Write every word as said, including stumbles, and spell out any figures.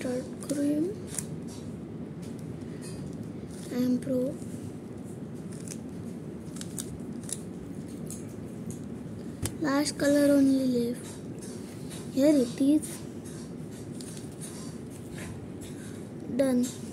mustard cream, Ambro, last color only left. Here it is. Done.